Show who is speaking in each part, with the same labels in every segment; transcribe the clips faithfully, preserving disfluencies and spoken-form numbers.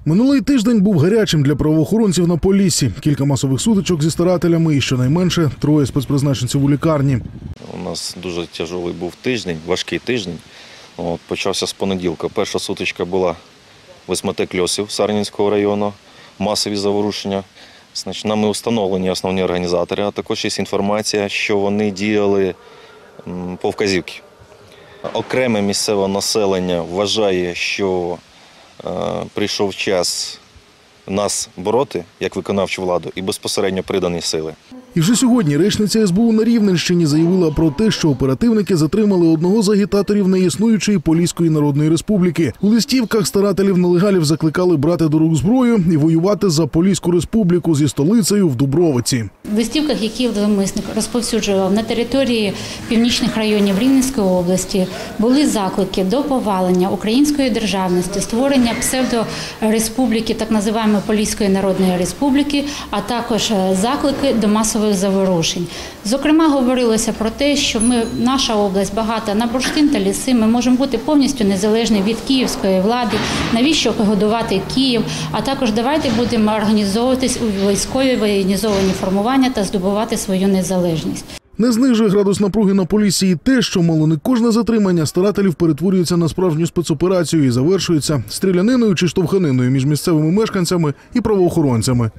Speaker 1: Минулий тиждень був гарячим для правоохоронців на Поліссі. Кілька масових сутичок зі старателями і щонайменше троє спецпризначенців у лікарні.
Speaker 2: У нас дуже тяжелий був тиждень, важкий тиждень. От, почався з понеділка. Перша сутичка була в ес ем те Кльосів Сарненського району, масові заворушення. Значить, нами встановлені основні організатори, а також є інформація, що вони діяли по вказівці. Окреме місцеве населення вважає, що е, прийшов час нас бороти, як виконавчу владу, і безпосередньо придані сили.
Speaker 1: І вже сьогодні речниця ес бе у на Рівненщині заявила про те, що оперативники затримали одного з агітаторів неіснуючої Поліської Народної Республіки. У листівках старателів-нелегалів закликали брати до рук зброю і воювати за Поліську Республіку зі столицею в Дубровиці.
Speaker 3: В листівках, які зловмисник розповсюджував на території північних районів Рівненської області, були заклики до повалення української державності, створення псевдореспубліки, так називаємо Поліської Народної Республіки, а також заклики до масових заворушень. Зокрема, говорилося про те, що ми, наша область багата на бурштин та ліси, ми можемо бути повністю незалежні від київської влади, навіщо годувати Київ, а також давайте будемо організовуватись у військові воєнізовані формування та здобувати свою незалежність.
Speaker 1: Не знижує градус напруги на Поліссі і те, що мало не кожне затримання старателів перетворюється на справжню спецоперацію і завершується стріляниною чи штовханиною між місцевими мешканцями і правоохоронцями.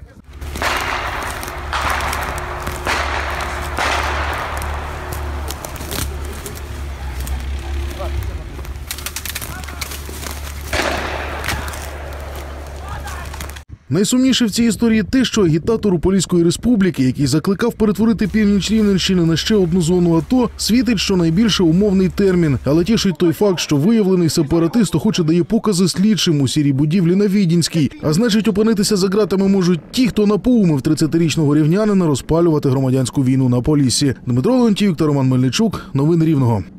Speaker 1: Найсумніше в цій історії те, що агітатору Поліської Республіки, який закликав перетворити північ Рівненщини на ще одну зону АТО, світить щонайбільше умовний термін. Але тішить той факт, що виявлений сепаратист охоче дає покази слідчим у сірій будівлі на Відінській. А значить, опинитися за ґратами можуть ті, хто напоумив тридцятирічного рівнянина розпалювати громадянську війну на Поліссі. Дмитро Леонтіюк та Роман Мельничук. Новини Рівного.